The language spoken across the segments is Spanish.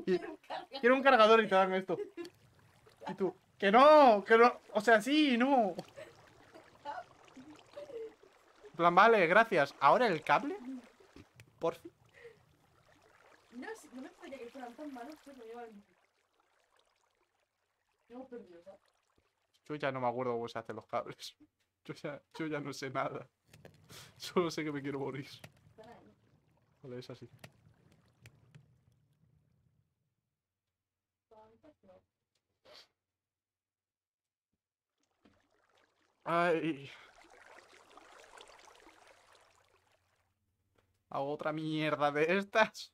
Quiero un cargador y te dan esto. Y tú, que no, o sea, sí, no. En plan, vale, gracias. ¿Ahora el cable? Por fin. No, no me extraña que fueran tan malos que me llevan. Hemos perdido, ¿sabes? Yo ya no me acuerdo cómo se hacen los cables. Yo ya no sé nada. Solo sé que me quiero morir. Están ahí. Vale, es así. No. Ay. Hago otra mierda de estas.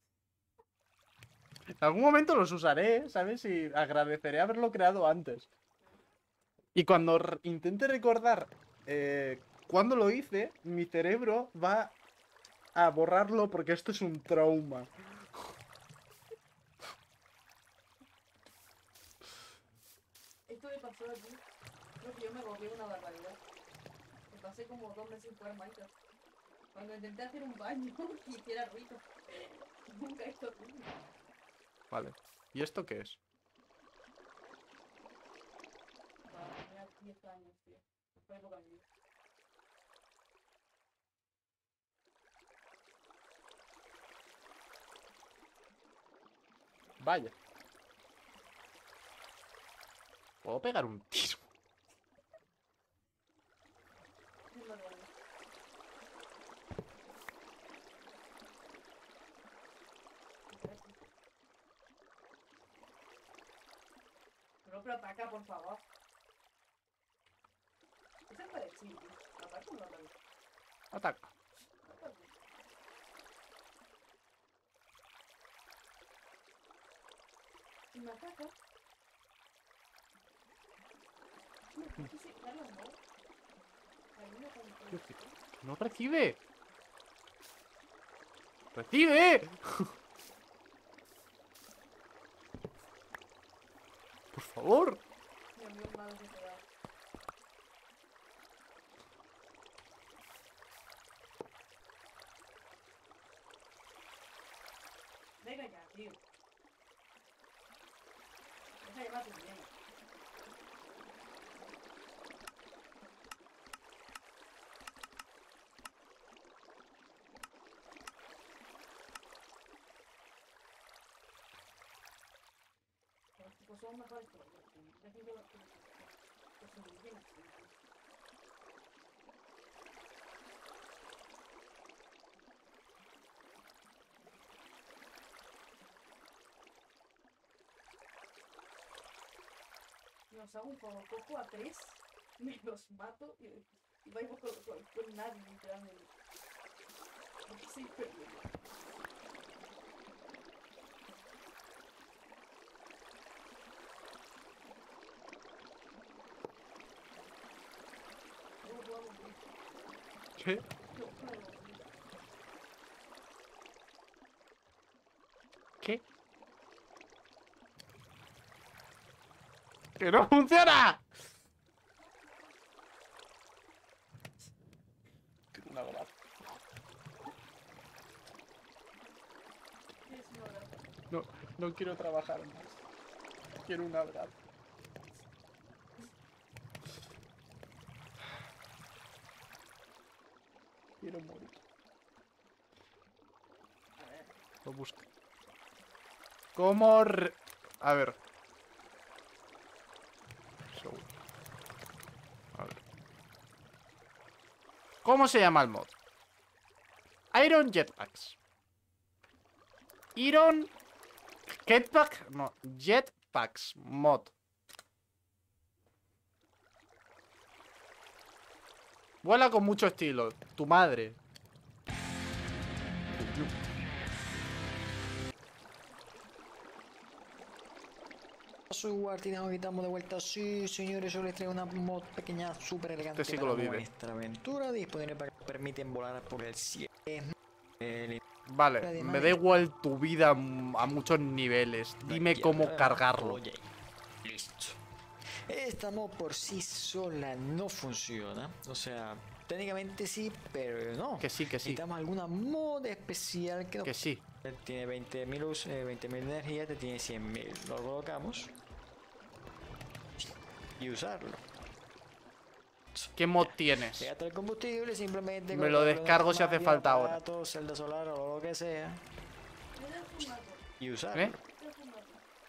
En algún momento los usaré, ¿sabes? Y agradeceré haberlo creado antes. Y cuando intente recordar cuándo lo hice, mi cerebro va a borrarlo porque esto es un trauma. Esto me pasó aquí. Creo que yo me volví una barbaridad. Me pasé como 2 meses sin jugar Minecraft. Cuando intenté hacer un baño y hiciera ruido. Nunca hizo ruido. Vale. ¿Y esto qué es? Tenía 10 años, tío. Fue época de mi vida. Vaya. ¿Puedo pegar un tiro? Es lo de hoy. Pero ataca, por favor. Ese es parecido. Ataca o no ataca. Ataca. Ataca. Y me ataca. No sé si claro o no. Ahí no controlo. ¡No recibe! ¡Recibe! Por favor. Mi amigo malo que te da. Venga ya, tío. Deja de llevar tu bien. Los tipos son mejores que los otros. Ya que yo que son bien así. Nos hago un juego, cojo a 3, me los mato y vamos con nadie, literalmente. Porque sí, perdiendo. No puedo morir. ¿Qué? No puedo morir. ¿Qué? ¡Que no funciona! Una grada. Es una verdad. No, no quiero trabajar más. Quiero una grada. Quiero morir. A ver. Lo busco. ¿Cómo? A ver. A ver. ¿Cómo se llama el mod? Iron Jetpacks. Iron Jetpack. No, Jetpacks mod. Vuela con mucho estilo. Tu madre. Soy Guardián, hoy estamos de vuelta. Sí, señores, yo les traigo una mod pequeña, súper elegante Este sí que para lo vive. nuestra aventura, disponible para que nos permiten volar por el cielo. Vale, me da igual tu vida a muchos niveles. Dime cómo cargarlo. Oye, listo. Esta mod por sí sola no funciona, o sea, técnicamente sí, pero no. Que sí, que sí. Necesitamos alguna mod especial que nos... Que sí. Tiene 20.000 energía, te tiene 100.000. Lo colocamos. Y usarlo. ¿Qué mod tienes? Llega el combustible, simplemente... Me lo colocarlo en descargo nuestra si hace máquina, falta ahora. aparato, celda solar o lo que sea. Mira el formato. Y usarlo. ¿Eh? Mira el formato.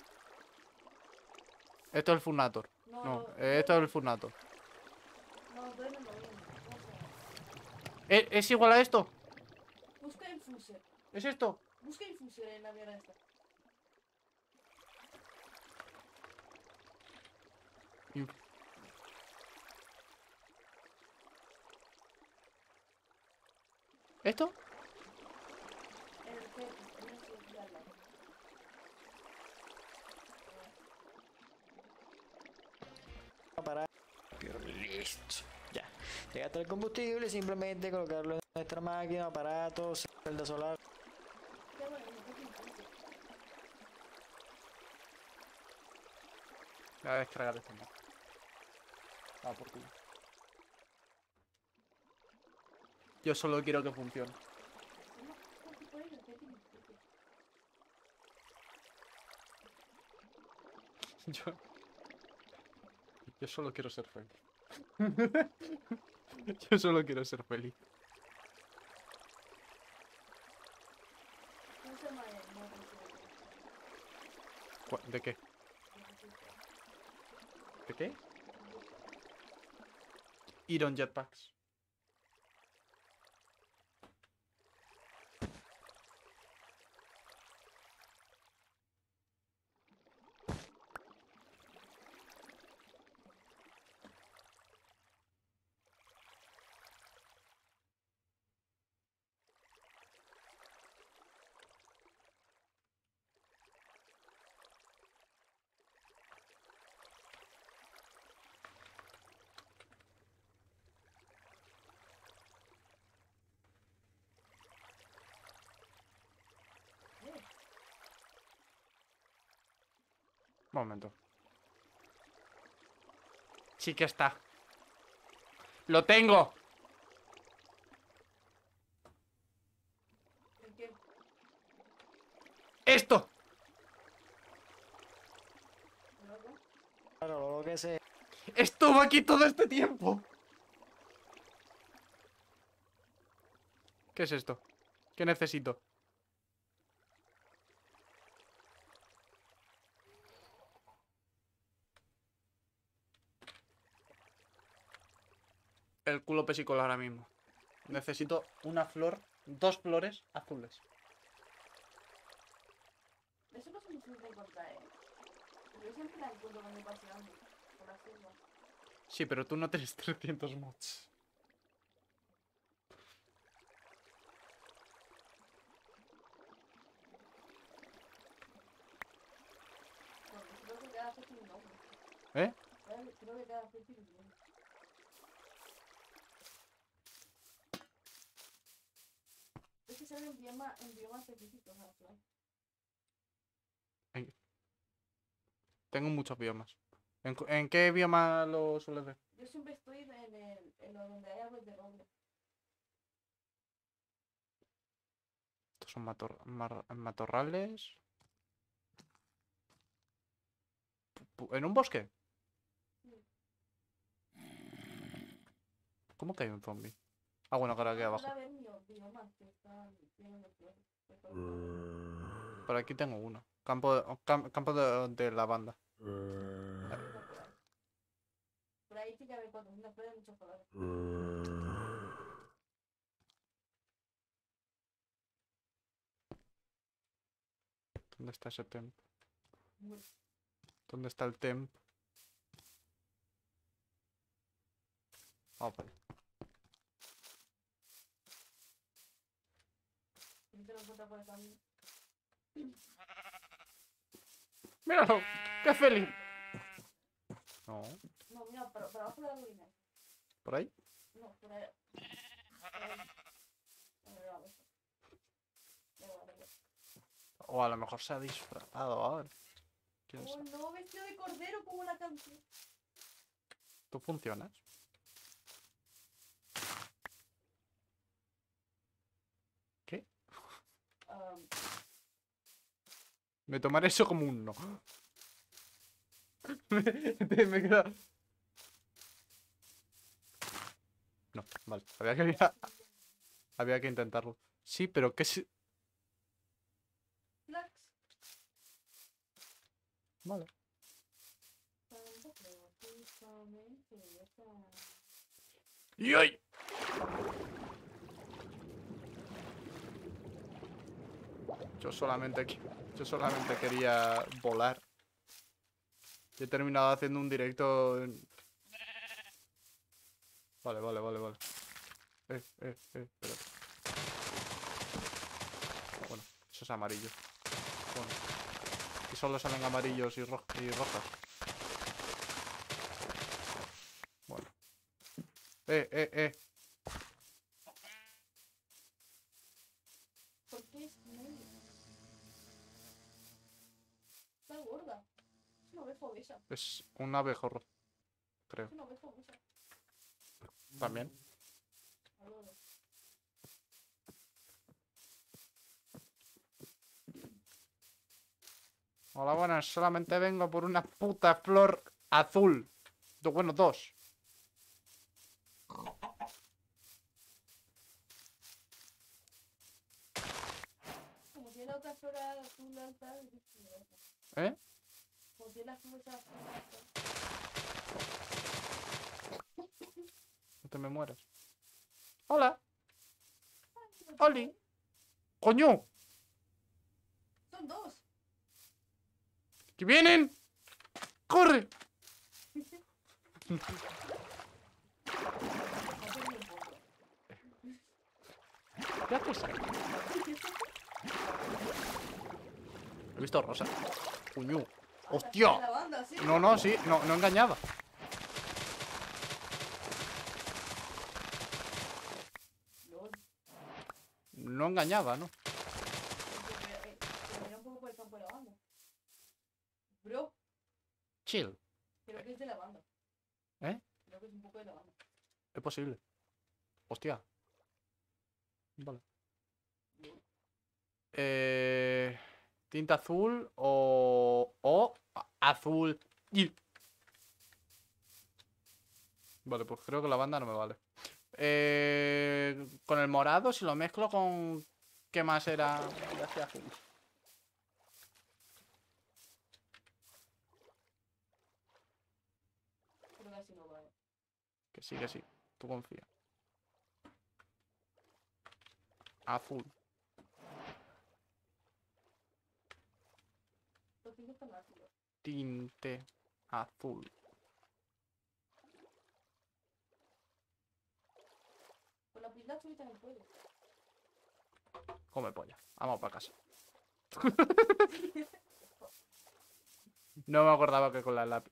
Esto es el Funator. No, esto es el Funator. No, entonces no lo vi. ¿Cómo se llama? ¿Es igual a esto? Busca Infuser. ¿Es esto? Busca Infuser en la mierda esta. ¿Esto? En el que no sé, ya al lado. Para... Listo. Ya. Llega el combustible, simplemente colocarlo en nuestra máquina, aparato, celda solar. Ya bueno, busca Infuser. Voy a descargar esto más. Ah, por culo. Yo solo quiero que funcione. No, ¿qué puede ir? ¿Qué tiene? Yo, yo solo quiero ser feliz. Yo solo quiero ser feliz. ¿Cómo se llama el modo? ¿De qué? ¿De qué? Iron Jetpacks. Un momento. Sí que está. ¡Lo tengo! ¿El qué? ¡Esto! ¿Luego? Claro, lo que sea. ¡Estuvo aquí todo este tiempo! ¿Qué es esto? ¿Qué necesito? El culo pesicola ahora mismo. Necesito una flor, 2 flores azules. Eso no es muy difícil de encontrar, ¿eh? Yo siempre la encuentro cuando voy paseando por la selva. Sí, pero tú no tienes 300 mods. Porque creo que cada vez tiene un nombre. ¿Eh? Creo que cada vez tiene un nombre. Es que salen en biomas específicos, ¿no? Tengo muchos biomas. ¿En qué bioma lo sueles ver? Yo siempre estoy en lo donde hay árboles de roble. Estos son matorrales. ¿En un bosque? ¿Cómo que hay un zombie? Ah, bueno, claro, aquí abajo. Ahora ver biomas que están llenos de flores. Por aquí tengo uno. Campo de lavanda. Por ahí sí que hay 400 flores de muchos colores. ¿Dónde está ese temp? Muy- ¿Dónde está el temp? Ah, vale. Si te lo encuentras por el camino. ¡Míralo! ¡Qué feliz! No. No, mira, para abajo de la colina. ¿Por ahí? No, por ahí. Por ahí. A ver, a ver. O a lo mejor se ha disfrazado ahora. ¿Quién Oh sabe? no, vestido de cordero como la canción. ¿Tú funcionas? Me tomaré eso como un no. Me queda... No, vale. Había que intentarlo. Sí, pero ¿qué si...? Flax. Vale. ¡Y ay! Yo solamente quería volar. He terminado haciendo un directo Vale. Espérate. Bueno, eso es amarillo. Bueno. Y solo salen amarillos y rojas. Bueno. ¿Por qué es medio? Está gorda. Es una oveja obesa. Es un abejorro, creo. Es una oveja obesa. También. Adoro. Hola, buenas. Solamente vengo por una puta flor azul. Bueno, dos. Como tiene la otra flor azul alta, es peligrosa. ¿Eh? Como tiene la flor esa azul alta. No te me mueras. Hola. Oli. ¡Coño! Son dos. ¡Que vienen! ¡Corre! ¿Qué haces ahí? He visto rosa. ¡Coño! ¡Hostia! La banda, sí. No, sí. No engañaba. Lol. No engañaba, ¿no? Se mira un poco por el campo de la banda. Bro, Chill. creo que es de la banda. ¿Eh? Creo que es un poco de la banda. Es posible. Hostia. Vale. Tinta azul o azul. Vale, pues creo que la banda no me vale. Con el morado, si lo mezclo con... ¿Qué más era? Ya hacía azul. Creo que así no vale. Que sí. Tú confía. Azul. Los cinco están ácidos. Tinte azul. Con la pila azul en el cuello. Come polla. Vamos para casa. No me acordaba que con la lápiz.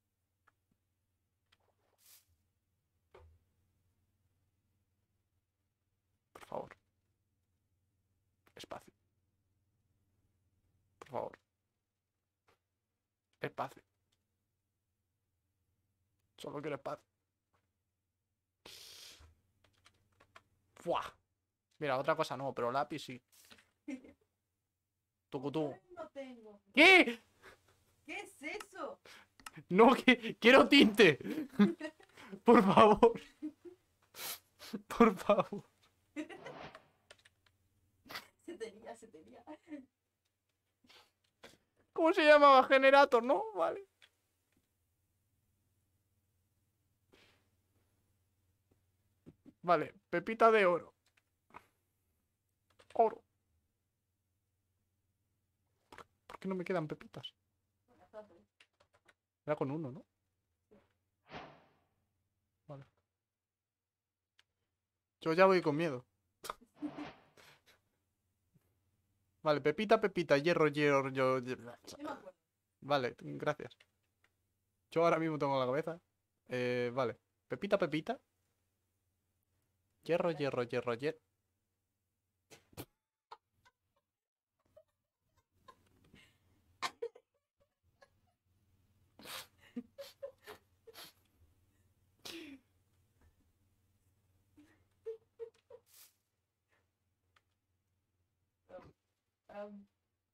Por favor. Espacio. Por favor. Espacio. Solo quiero espacio. ¡Fua! Mira, otra cosa no, pero lápiz sí. Tucutú. No tengo. ¿Qué? ¿Qué es eso? No, que quiero tinte. Por favor. Por favor. Se tenía. ¿Cómo se llamaba? Generator, ¿no? Vale. Vale, pepita de oro. Oro. ¿Por qué no me quedan pepitas? Era con uno, ¿no? Vale. Yo ya voy con miedo. Vale, pepita, hierro. Yo me acuerdo. Vale, gracias. Yo ahora mismo tengo la cabeza. Vale. Pepita. Hierro.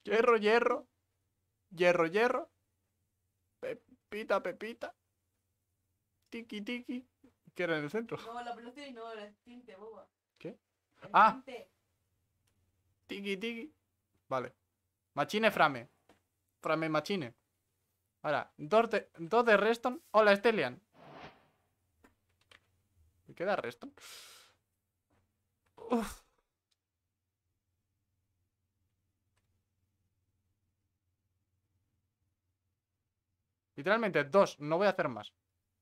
Hierro, hierro. Hierro, hierro. Pepita, pepita. Tiki, tiki. ¿Qué era en el centro? No, la pelota y no, el tinte, boba. ¿Qué? El Ah. tinte. Tiki, tiki. Vale. Machine frame. Frame machine. Ahora, dos de Reston. Hola, Stellian. ¿Me queda Reston? Uf. Literalmente, dos. No voy a hacer más.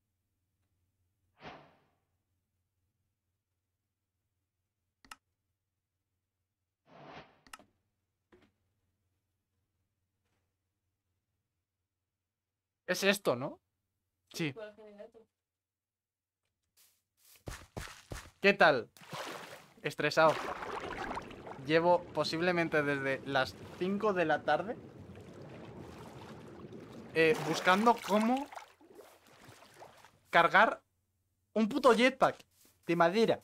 Es esto, ¿no? Sí. ¿Cuál es el gato? ¿Qué tal? Estresado. Llevo posiblemente desde las 5 de la tarde buscando cómo cargar un puto jetpack de madera.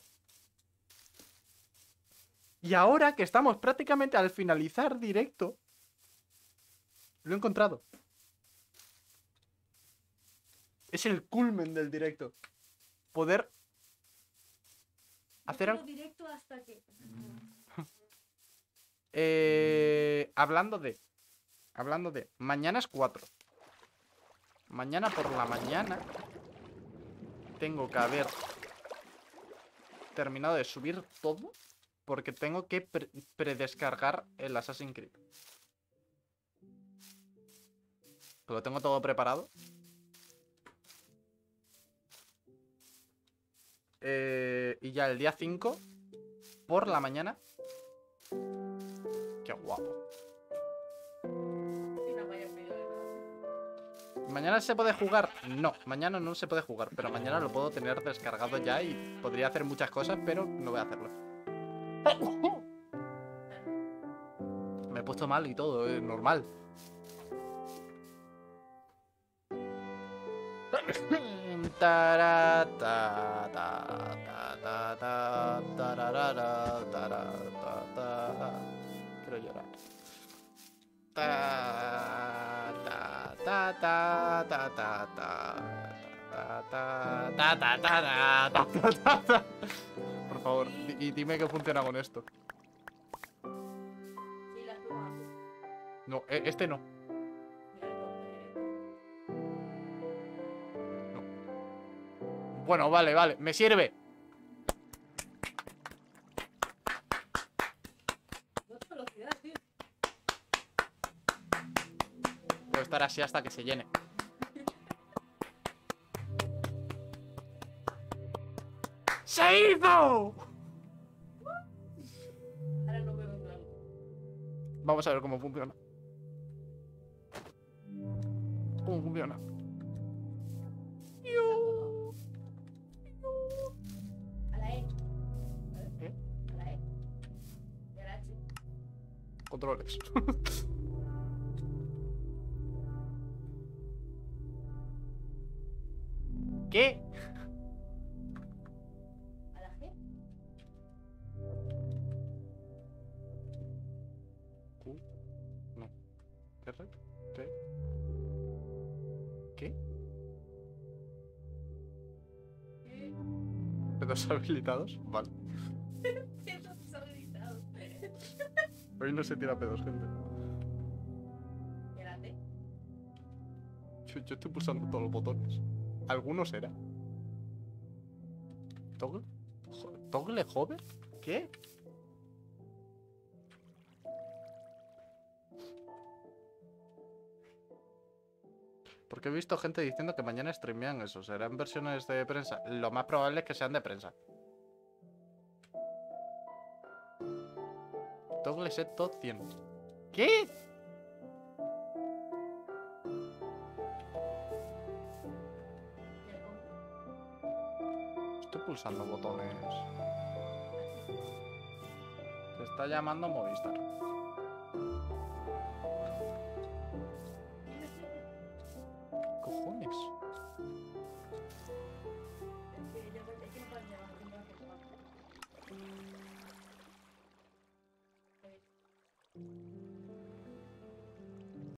Y ahora que estamos prácticamente al finalizar directo, lo he encontrado. Es el culmen del directo. Poder hacer algo. Directo hasta que... Hablando de... Mañana es 4. Mañana por la mañana tengo que haber terminado de subir todo. Porque tengo que predescargar el Assassin's Creed. Lo tengo todo preparado. Y ya el día 5 por la mañana. Qué guapo. ¿Mañana se puede jugar? No, mañana no se puede jugar. Pero mañana lo puedo tener descargado ya. Y podría hacer muchas cosas, pero no voy a hacerlo. Me he puesto mal y todo, es normal. Quiero llorar. Por favor, y dime que funciona con esto. Sí, las plumas. No, este no. Bueno, vale, vale, me sirve. Velocidad, tío. Puedo estar así hasta que se llene. ¡Se hizo! Ahora no veo en blanco. Vamos a ver cómo funciona. ¿Cómo funciona? A la E. ¿Eh? A la E. Y a la H. Controles. ¿Qué? A la G. Q. No. R. T. ¿Qué? ¿Dedos habilitados? Vale. Eso es habilitado. Hoy no se tira pedos, gente. Y a la T. Yo estoy pulsando todos los botones. ¿Alguno será? ¿Toggle? ¿Toggle hover? ¿Qué? Porque he visto gente diciendo que mañana streamean eso. ¿Serán versiones de prensa? Lo más probable es que sean de prensa. Toggle set top 100. ¿Qué? Estoy pulsando botones. Te está llamando Movistar.